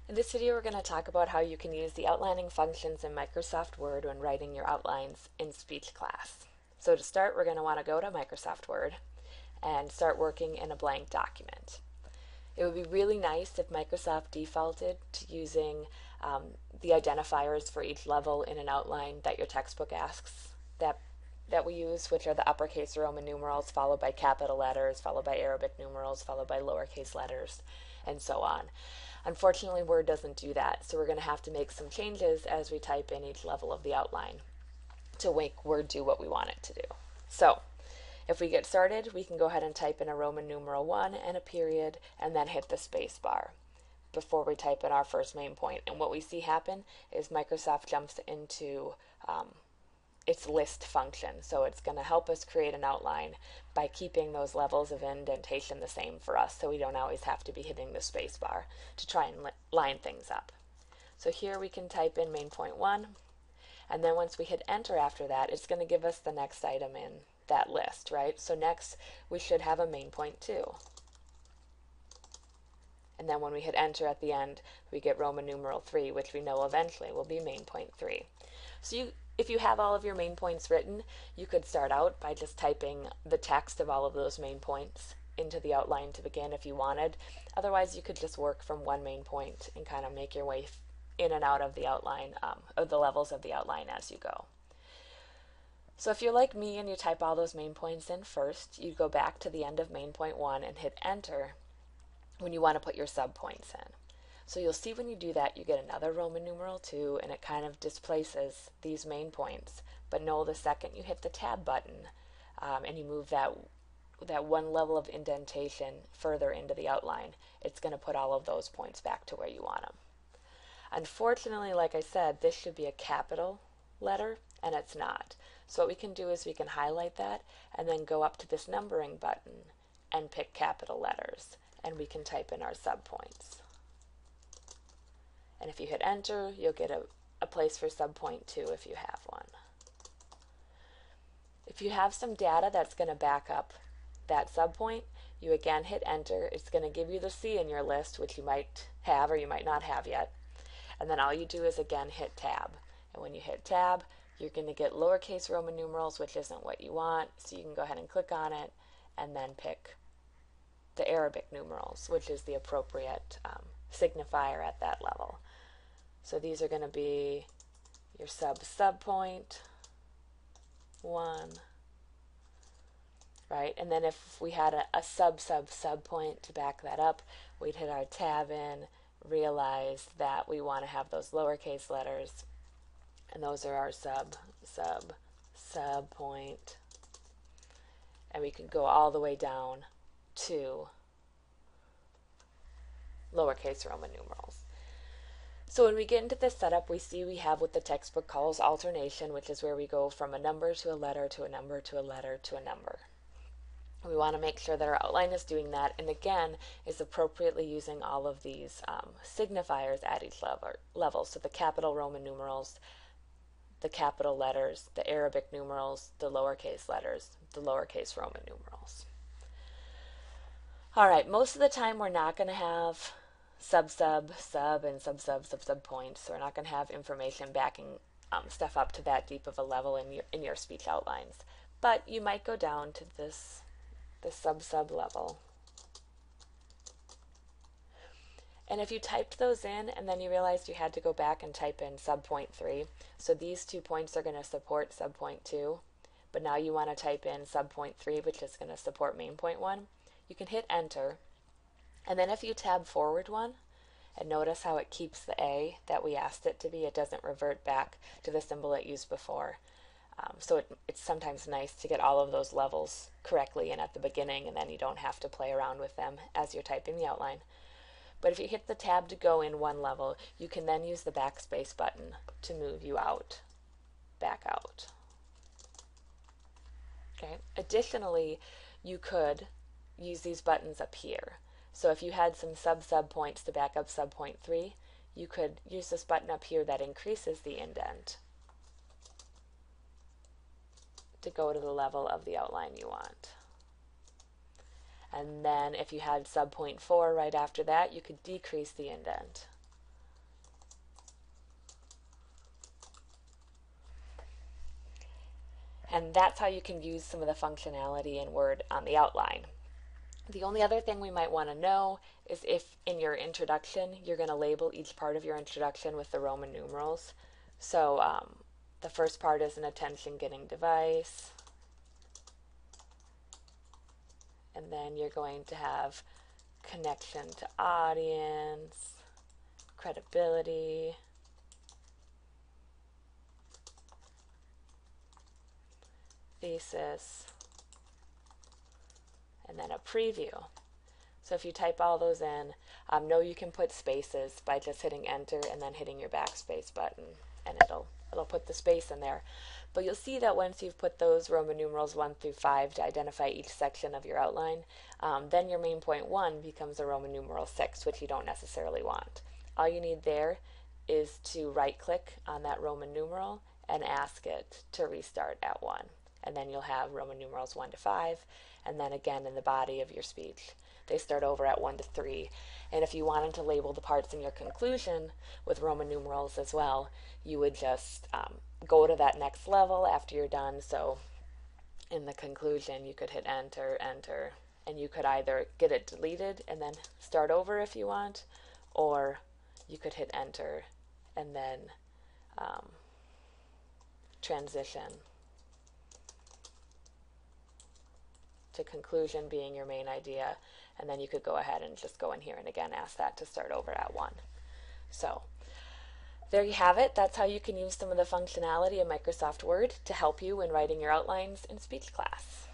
In this video, we're going to talk about how you can use the outlining functions in Microsoft Word when writing your outlines in speech class. So to start, we're going to want to go to Microsoft Word and start working in a blank document. It would be really nice if Microsoft defaulted to using the identifiers for each level in an outline that your textbook asks that we use, which are the uppercase Roman numerals, followed by capital letters, followed by Arabic numerals, followed by lowercase letters, and so on. Unfortunately, Word doesn't do that, so we're going to have to make some changes as we type in each level of the outline to make Word do what we want it to do. So, if we get started, we can go ahead and type in a Roman numeral 1 and a period, and then hit the space bar before we type in our first main point. And what we see happen is Microsoft jumps into its list function. So it's going to help us create an outline by keeping those levels of indentation the same for us, so we don't always have to be hitting the space bar to try and line things up. So here we can type in main point 1, and then once we hit enter after that, it's going to give us the next item in that list, right? So next we should have a main point 2. And then when we hit enter at the end, we get Roman numeral 3, which we know eventually will be main point 3. So if you have all of your main points written, you could start out by just typing the text of all of those main points into the outline to begin if you wanted. Otherwise, you could just work from one main point and kind of make your way in and out of the outline, or the levels of the outline as you go. So if you're like me and you type all those main points in first, you go back to the end of main point 1 and hit enter when you want to put your subpoints in. So you'll see when you do that, you get another Roman numeral 2, and it kind of displaces these main points. But know the second you hit the tab button and you move that one level of indentation further into the outline, it's going to put all of those points back to where you want them. Unfortunately, like I said, this should be a capital letter, and it's not. So what we can do is we can highlight that and then go up to this numbering button and pick capital letters, and we can type in our subpoints. And if you hit enter, you'll get a place for subpoint 2 if you have one. If you have some data that's going to back up that subpoint, you again hit enter. It's going to give you the C in your list, which you might have or you might not have yet. And then all you do is again hit tab. And when you hit tab, you're going to get lowercase Roman numerals, which isn't what you want. So you can go ahead and click on it and then pick the Arabic numerals, which is the appropriate signifier at that level. So these are going to be your subpoint 1, right? And then if we had a subpoint to back that up, we'd hit our tab in, realize that we want to have those lowercase letters, and those are our subpoint, and we can go all the way down to lowercase Roman numerals. So when we get into this setup, we see we have what the textbook calls alternation, which is where we go from a number to a letter to a number to a letter to a number. We want to make sure that our outline is doing that, and again, is appropriately using all of these signifiers at each level. So the capital Roman numerals, the capital letters, the Arabic numerals, the lowercase letters, the lowercase Roman numerals. All right, most of the time we're not going to have sub, and sub points. So we're not going to have information backing stuff up to that deep of a level in your speech outlines. But you might go down to the sub level. And if you typed those in and then you realized you had to go back and type in subpoint 3, so these 2 points are going to support subpoint 2, but now you want to type in subpoint 3, which is going to support main point 1, you can hit enter. And then if you tab forward one, and notice how it keeps the A that we asked it to be, it doesn't revert back to the symbol it used before. So it's sometimes nice to get all of those levels correctly in at the beginning, and then you don't have to play around with them as you're typing the outline. But if you hit the tab to go in one level, you can then use the backspace button to move you back out. Okay. Additionally, you could use these buttons up here. So if you had some sub points to back up subpoint 3, you could use this button up here that increases the indent to go to the level of the outline you want. And then if you had subpoint 4 right after that, you could decrease the indent And that's how you can use some of the functionality in Word on the outline. The only other thing we might want to know is if in your introduction you're going to label each part of your introduction with the Roman numerals. So the first part is an attention-getting device, and then you're going to have connection to audience, credibility, thesis, and then a preview. So if you type all those in, know you can put spaces by just hitting enter and then hitting your backspace button, and it'll put the space in there. But you'll see that once you've put those Roman numerals 1 through 5 to identify each section of your outline, then your main point 1 becomes a Roman numeral 6, which you don't necessarily want. All you need there is to right-click on that Roman numeral and ask it to restart at 1. And then you'll have Roman numerals 1 to 5, and then again in the body of your speech, they start over at 1 to 3. And if you wanted to label the parts in your conclusion with Roman numerals as well, you would just go to that next level after you're done. So in the conclusion, you could hit enter, enter, and you could either get it deleted and then start over if you want, or you could hit enter and then transition to conclusion being your main idea, and then you could go ahead and just go in here and again ask that to start over at 1. So there you have it. That's how you can use some of the functionality of Microsoft Word to help you when writing your outlines in speech class.